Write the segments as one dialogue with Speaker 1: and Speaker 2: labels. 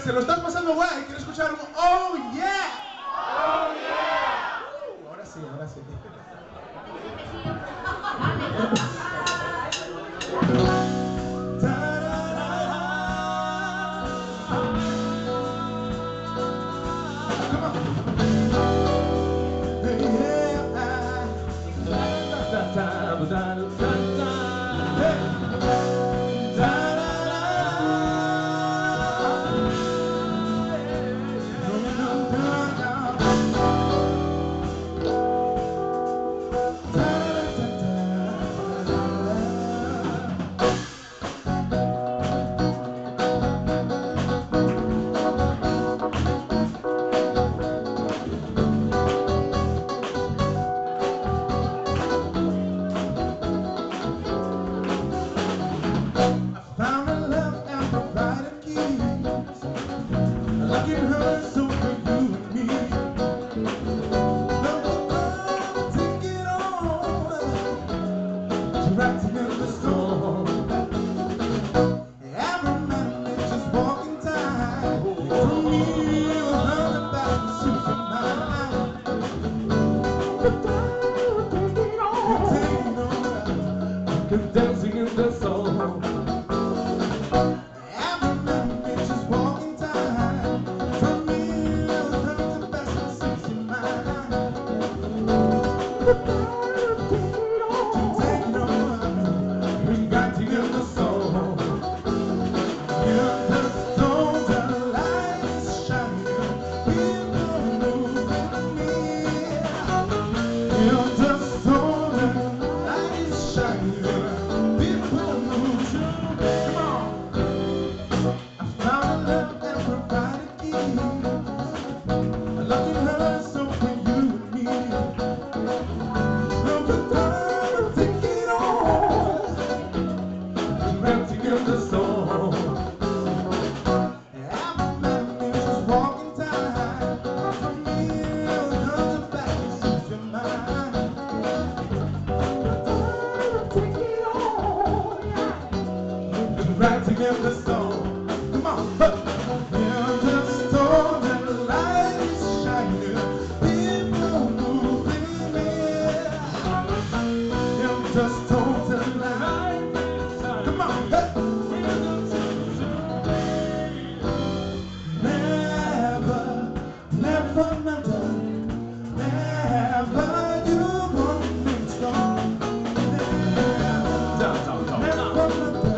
Speaker 1: ¿Se lo estás pasando guay? Quiero escuchar un oh yeah. Oh yeah. Ahora sí, ahora sí.
Speaker 2: Dancing in the soul. Writing in the storm. Come on. In the storm and the light is shining. People moving in. In the storm and the light is shining. Come on. Never, never matter. Never you won't be strong. Never, never matter.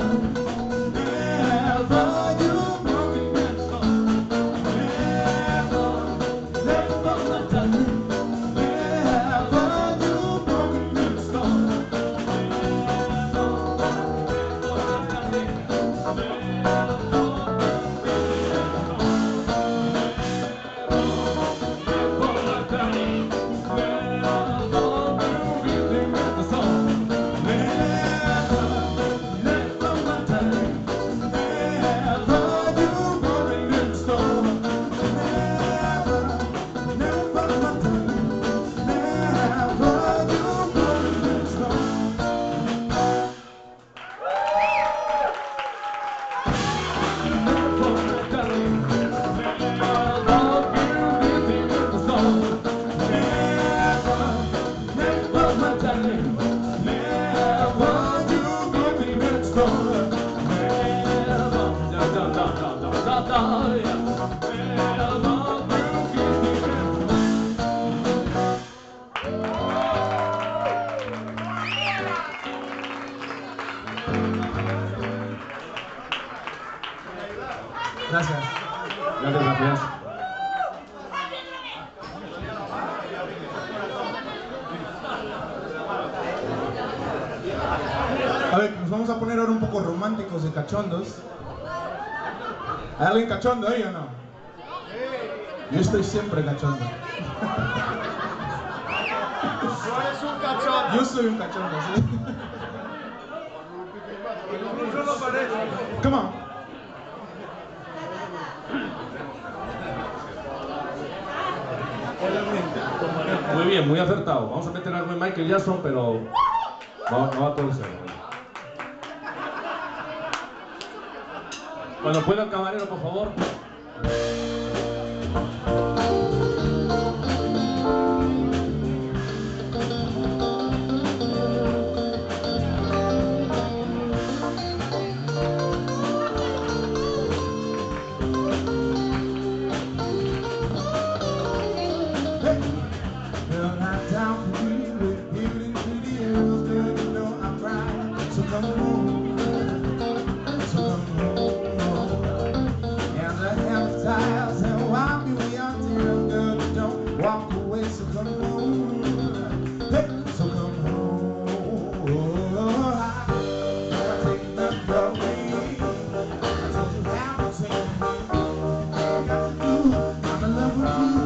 Speaker 2: Gracias.
Speaker 3: Gracias.
Speaker 1: A ver, nos vamos a poner ahora un poco románticos y cachondos. ¿Hay alguien cachondo ahí o no? Yo estoy siempre cachondo.
Speaker 4: Tú eres un cachondo.
Speaker 1: Yo soy un cachondo, ¿sí?
Speaker 4: Incluso lo parece.
Speaker 1: Come on.
Speaker 3: Muy bien, muy acertado. Vamos a meter algo en Michael Jackson, pero no va todo el ser. Cuando pueda el camarero, por favor.
Speaker 2: Girl, I'm down for you with beauty to the hills. Girl, you know I'm right. So come home, so come home. And the hypnotize and while we are there, girl, don't walk away. So come home, hey, so come home. I'll take that from me. I told you how to take me. All you got to do, I'm in love with you.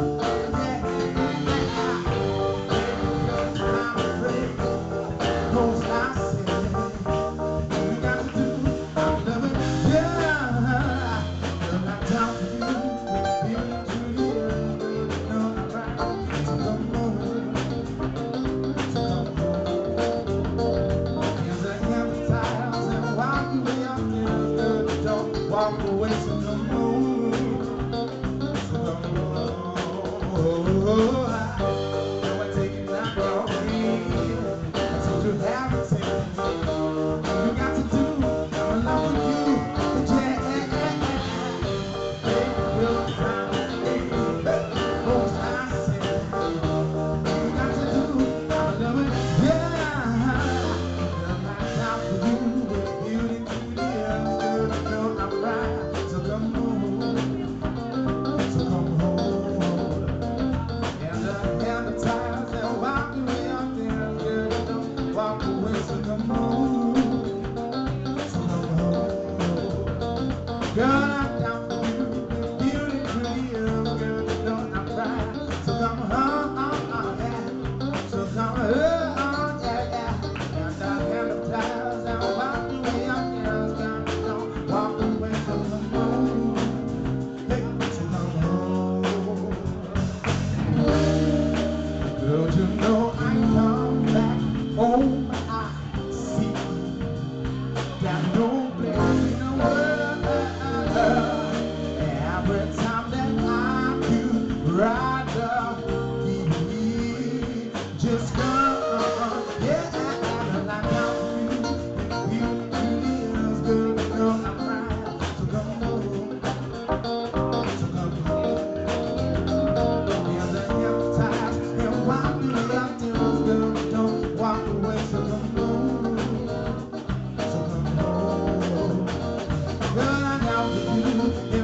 Speaker 2: Walk away, so come home, so come home. Now I take it down from me. I told you how to take it. You got to do, I'm in love with you, yeah. Baby, we'll find a way. Most I said, you got to do, I'm in love with you, yeah. Girl, I'm down for you with beauty to the end. Girl, you know I'm right, so come home, so come home. And the hypnotize and walk away out there, girl, you know, walk away, so come home, so come home. Girl, I'm down for you, beauty to the end, girl, you know I'm right, so come home, yeah, so come home, yeah. And the hypnotize and walk away out there, girl, you know, walk away, so come home, hey, so come home. Girl, you know I come back home, I see got no place in the world. Every time that I could rather be just come, yeah, and I got you to the hills, girl, you know I'm right, so come home, so come home. Yeah, the hypnotize and while we out there, girl, don't walk away, so come home, so come home. Girl, I'm down for you.